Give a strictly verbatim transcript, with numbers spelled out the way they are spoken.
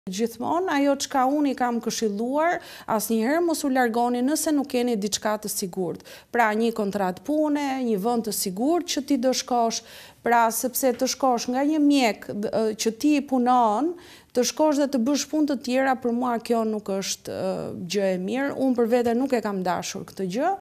Gjithmonë ajo çka unë i kam këshilluar, asnjëherë mos u largoni nëse nuk keni diçka të sigurt. Pra një kontratë pune, një vend të sigurt që ti do shkosh, pra sepse të shkosh nga një mjek që ti i punon, të shkosh dhe të bësh punë të tjera, për mua kjo nuk është gjë e mirë. Unë për vete nuk e kam dashur këtë gjë.